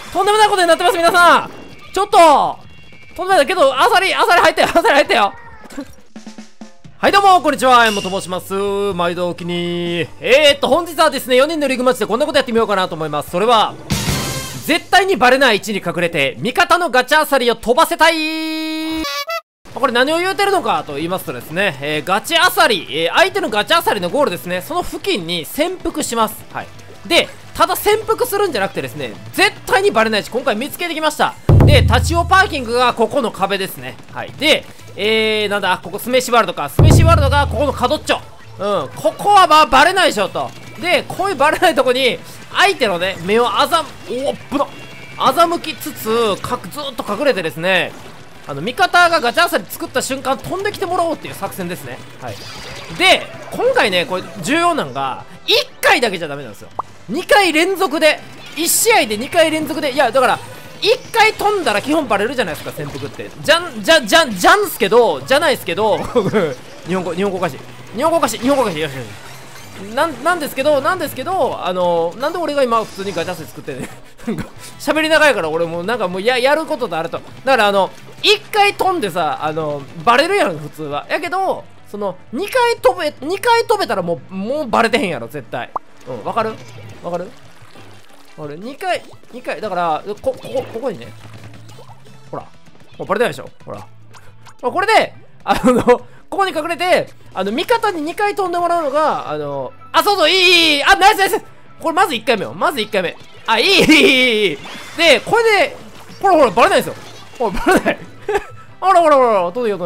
とんでもないことになってます、皆さん。ちょっととんでもないけど、アサリ入ったよ、アサリ入ったよ。はいどうも、こんにちは、山本と申します。毎度お気に。本日はですね、4人のリグマッチでこんなことやってみようかなと思います。それは、絶対にバレない位置に隠れて、味方のガチャアサリを飛ばせたい。これ何を言うてるのかと言いますとですね、ガチアサリ、相手のガチアサリのゴールですね、その付近に潜伏します。はい。で、ただ潜伏するんじゃなくてですね、絶対にバレない位置、今回見つけてきました。で、立ち寄パーキングがここの壁ですね。はい。で、なんだ、ここスメシワールドか。スメシワールドがここの角っちょ。ここはまあバレないでしょと。で、こういうバレないとこに、相手のね、目を欺きつつ、ずーっと隠れてですね、味方がガチャアサリ作った瞬間飛んできてもらおうっていう作戦ですね。はい。で、今回ね、これ重要なのが、1回だけじゃダメなんですよ。2回連続で、1試合で2回連続で、いや、だから、1回飛んだら基本バレるじゃないですか、潜伏って。じゃんすけど、じゃないですけど、日本語おかしい。よしよし。なんですけど、なんで俺が今普通にガチャアサリ作ってね、喋り長いから俺もなんかもうやることとあると。だから1回飛んでさ、バレるやん、普通は。やけど、その、2回飛べたらもうバレてへんやろ、絶対。わかる俺、2回、だから、ここにね、ほら、もうバレてないでしょ、ほら。これで、ここに隠れて、味方に2回飛んでもらうのが、そう、いい、ナイスこれまず1回目よ、いいで、これで、ほら、バレないですよ。ほら、バレない。ほら、飛んできた。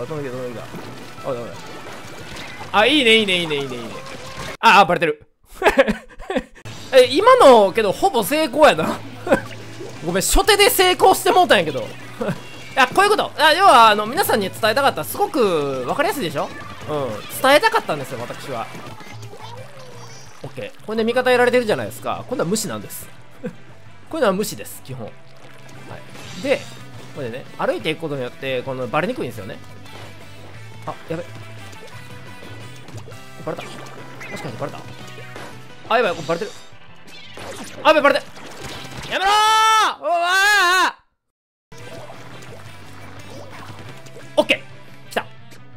いいね。バレてる。今の、けど、ほぼ成功やな。ごめん、初手で成功してもうたんやけど。いや、こういうこと。要は、皆さんに伝えたかった。すごく、わかりやすいでしょ？伝えたかったんですよ、私は。オッケー。これで味方やられてるじゃないですか。今度は無視なんです。こういうのは無視です、基本。はい。で、これでね、歩いていくことによって、バレにくいんですよね。やべ。バレた。確かにバレた。やばい、バレてる。やべ、バレてる。やめろー！オッケー来た。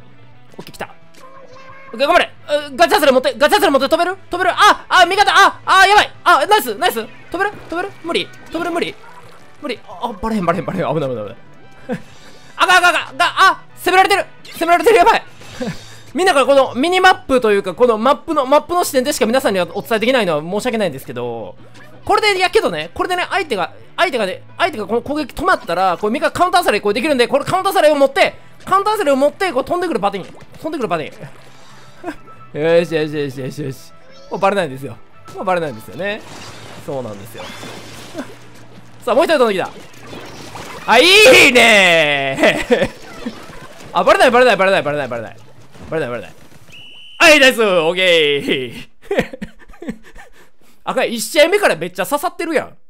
オッケー、頑張れ。ガチャアサリ持って飛べる味方、やばい。ナイス飛べる無理バレへん。危ない。攻められてる、やばい。みんなからこのミニマップというか、このマップの視点でしか皆さんにはお伝えできないのは申し訳ないんですけど、これでね、相手がこの攻撃止まったら、これ味方カウンターアサリこれできるんで、これカウンターアサリを持って、こう飛んでくるパティン。よし。もうバレないんですよ。ね。そうなんですよ。さあ、もう一人飛んできた。いいねー。バレない。ナイスオーケー。1試合目からめっちゃ刺さってるやん。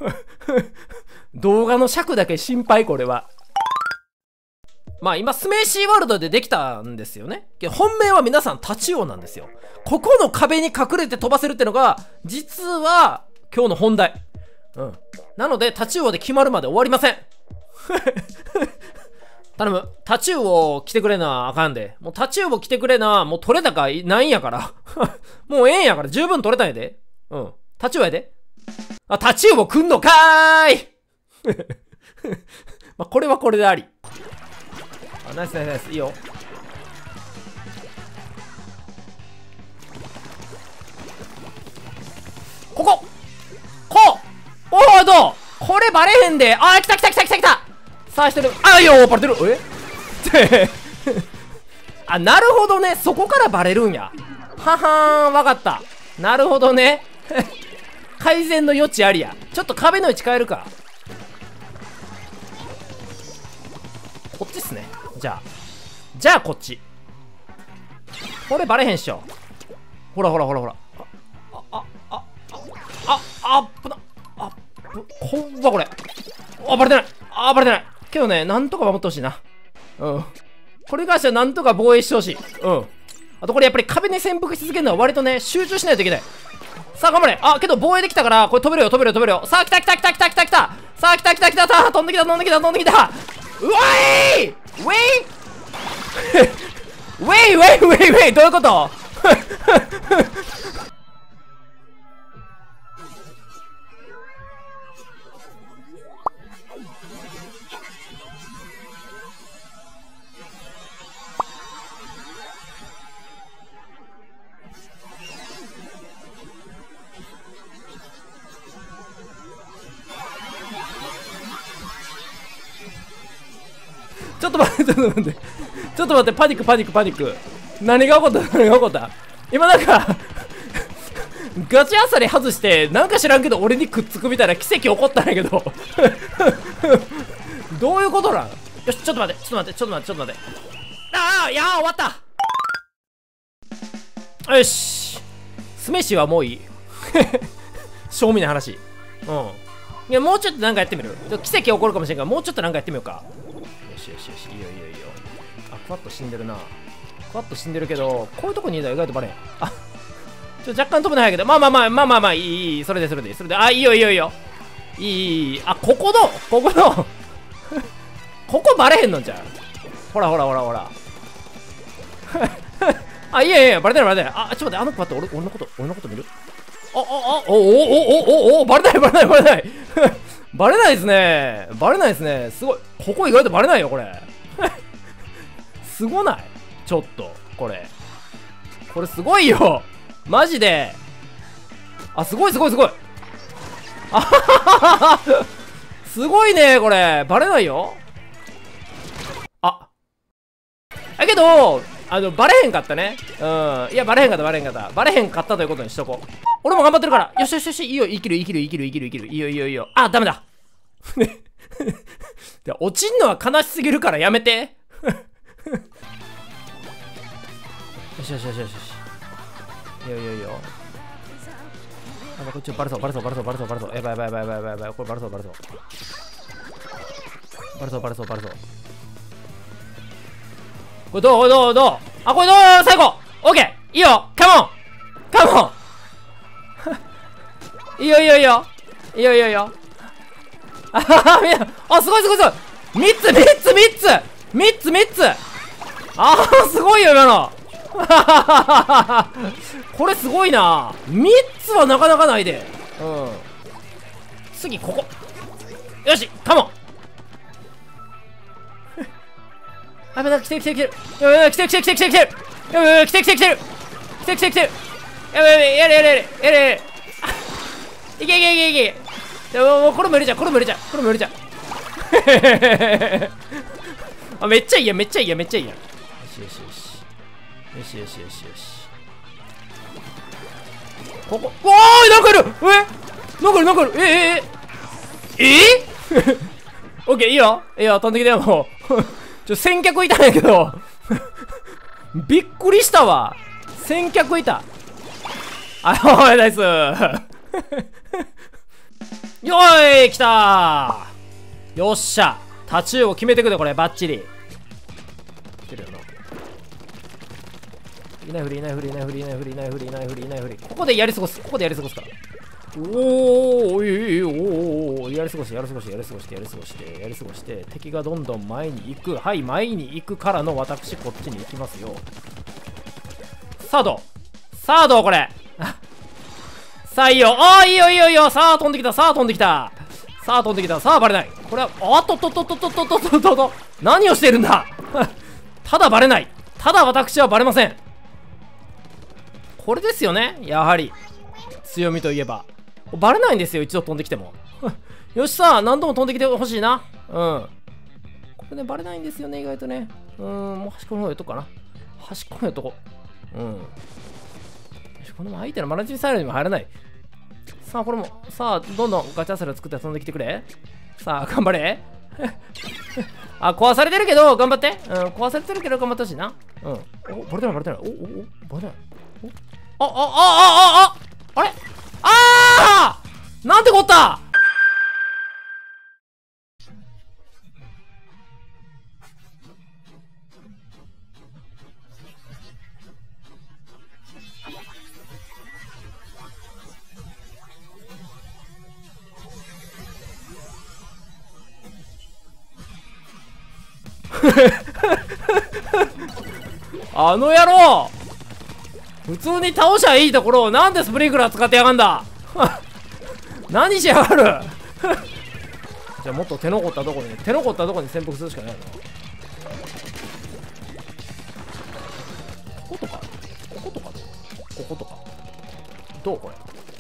動画の尺だけ心配、これは。まあ今スメーシーワールドでできたんですよね。本命は皆さんタチウオなんですよ。ここの壁に隠れて飛ばせるってのが実は今日の本題。なのでタチウオで決まるまで終わりません。頼む。タチウオ来てくれなあかんで。もうタチウオ来てくれな、もう取れたかないんやから。もうええんやから十分取れたんやで。タチウオやで。タチウオ来んのかーい。まあこれはこれであり。ナイス。いいよ。こうどうこれバレへんで。来た。さあしてる。いいよ、バレてる。なるほどね。そこからバレるんや。わかった。なるほどね。改善の余地ありや。ちょっと壁の位置変えるか。こっちっすね。じゃあこっち。これバレへんっしょ。ほら。これ。バレてない。けどね、なんとか守ってほしいな。これがしはなんとか防衛してほしい。あとこれやっぱり壁に潜伏し続けるのは割とね、集中しないといけない。さあ頑張れ。けど防衛できたから、これ飛べるよ。さあ来た。 さあ、来た来た来た、飛んできた飛んできた飛んできた。うわいウェイウェイウェイウェイウェイ、どういうこと？ちょっと待って、ちょっと待って、ちょっと待って、パニック、パニック、パニック。何が起こった？何が起こった？今なんかガチアサリ外して、なんか知らんけど俺にくっつくみたいな奇跡起こったんやけどどういうことなん？よし、ちょっと待って、ちょっと待って、ちょっと待って、ちょっと待って。ああ、いやー、終わった。よし。酢飯はもういい。正味な話。うん。いや、もうちょっとなんかやってみる？奇跡起こるかもしれんから、もうちょっとなんかやってみようか。よしよしよし、いいよいいよいいよ。あ、クワッと死んでるな。クワッと死んでるけど、こういうとこにいたら意外とバレん。あ、若干飛ぶの早いけど、まあまあまあまあまあまあ、いいいい、それでそれでそれで、あ、いいよいいよいいよ。いいいい、あ、ここのここバレへんのじゃん。ほらほらほらほら。あ、いやいやいや、バレてないバレてない。あ、ちょっと待って、あのクワッと俺のこと見る？あ、お、バレないバレないバレない。バレないですね。バレないですね。すごい。ここ意外とバレないよ、これ。すごない？ちょっと、これ。これすごいよ。マジで。あ、すごいすごいすごい。あははは。すごいね、これ。バレないよ。あ。だけど、バレへんかったね。うん。いや、バレへんかった、バレへんかった。バレへんかったということにしとこう。俺も頑張ってるから。よしよしよし。いいよ、生きる、生きる、生きる、生きる、生きる。いいよ、いいよ、いいよ。あ、ダメだ。で、落ちんのは悲しすぎるからやめて。よしよしよしよし。いいよ、いいよ、いいよ。あ、こっちバレそう、バレそう、バレそう、バレそう、バレそう。やばいやばいやばいやばいやばい。これバレそう、バレそう。バレそう、バレそう、バレそう。これどうどうどう？あ、これどう？最後オッケー、いいよ、カモンカモン。いいよいいよいいよいいよいいよいいよ。あはは、みんな、あ、すごいすごいすごい。3つ3つ3つ3つ3つ。あー、すごいよ今の。これすごいな。3つはなかなかないで。うん。次ここ。よし、カモン。あ、来てる来てる来てる。やばい、来てる来てる来てる来てる来てる。やばい、来てる来てる来てる。来てる来てる来てる。やばいやばい、やれやれやれやれやれ。いけいけいけいけ。でもこれも入れちゃう、これも入れちゃう、これも入れちゃう。あ、めっちゃいいや、めっちゃいいや、めっちゃいいや。よしよしよし。よしよしよしよし。ここ、おーい、なんかいる。なんかいる、なんかいる。オッケー、いいよ。いいよ、飛んできてよ、もう。先客いたんやけど。びっくりしたわ。先客いた。あ、おい、ナイス。よーい、来たー。よっしゃ。タチウオ決めてくれ、これ、バッチリ。来てるよな。いないふり、いないふり、いないふり、いないふり、いないふり、いないふり、いないふり。ここでやり過ごす、ここでやり過ごすから。おー、やり過ごして、やり過ごして、やり過ごして、やり過ごして、やり過ごして、敵がどんどん前に行く。はい、前に行くからの私、こっちに行きますよ。さあどう？さあどうこれ。さあいいよ。ああ、いいよいいよいいよ。さあ飛んできた。さあ飛んできた。さあ飛んできた。さあバレない。これは、あっとっとっとっとっとっとっとっとっと。何をしているんだ。ただバレない。ただ私はバレません。これですよね。やはり。強みといえば。バレないんですよ。一度飛んできても。よしさあ、何度も飛んできてほしいな。うん。これね、バレないんですよね、意外とね。もう端っこの方やっとこうかな。端っこの方やっとこう。うん。この相手のマルチミサイルにも入らない。さあ、これも、さあ、どんどんガチャサルを作って飛んできてくれ。さあ、頑張れ。あ、壊されてるけど、頑張って。うん、壊されてるけど、頑張ってほしいな。うん。お、バレてない、バレてない。バレてない。あれあーなんてこった。 あの野郎、普通に倒しゃいいところをなんでスプリンクラー使ってやがんだ。何しやがる。じゃあもっと手残ったとこに潜伏するしかないな。こことかどうこれ、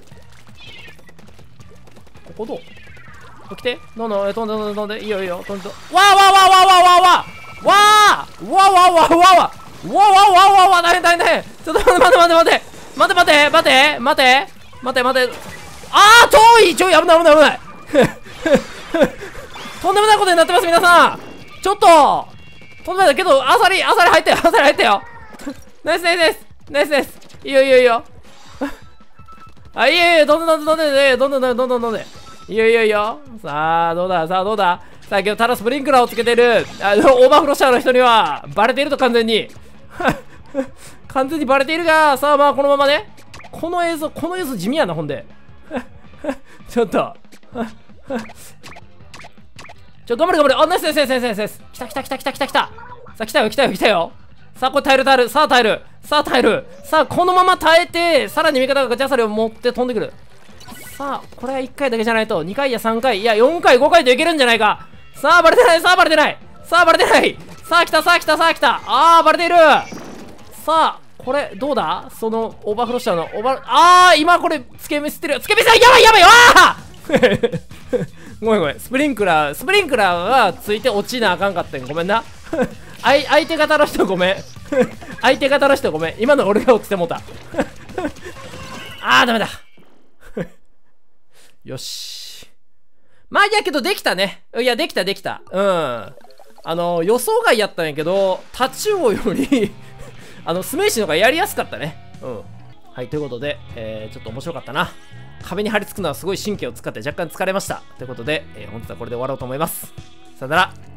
ここどう、来て、どんどん飛んでいいよいいよ、飛んで、わーわーわーわーわーわーわーわーわーわーわーわーわーわーわーわー、大変大変大変。ちょっと待て、あー遠い、危ないとんでもないことになってます皆さん。ちょっととんでもないけど、アサリ入ったよナイスいいよあ、いいよ、どんどんいいよ。さあどうださあ、けどただスプリンクラーをつけてるオーバーフローシャーの人にはバレていると、完全にバレているが、さあまあこのままね、この映像地味やな。ほんでちょっと頑張れ。あ、ナイス。来た。さあ来たよ。さあこれ耐える。さあこのまま耐えて、さらに味方がガチャサリを持って飛んでくる。さあこれは1回だけじゃないと、2回や3回いや4回5回といけるんじゃないか。さあバレてない。さあ来た。あーバレている。さあこれどうだ、そのオーバーフローシャーの今これつけミスってる。やばいよ。ごめん、スプリンクラーはついて落ちなあかんかったん、ごめんな。相手方の人ごめん。今の俺が落ちてもうた。ダメだ。よし。まあいやけどできたね。いやできた。予想外やったんやけど、タチウオよりスメイシの方がやりやすかったね。はい、ということで、ちょっと面白かったな。壁に張り付くのはすごい神経を使って若干疲れました。ということで、本日はこれで終わろうと思います。さよなら。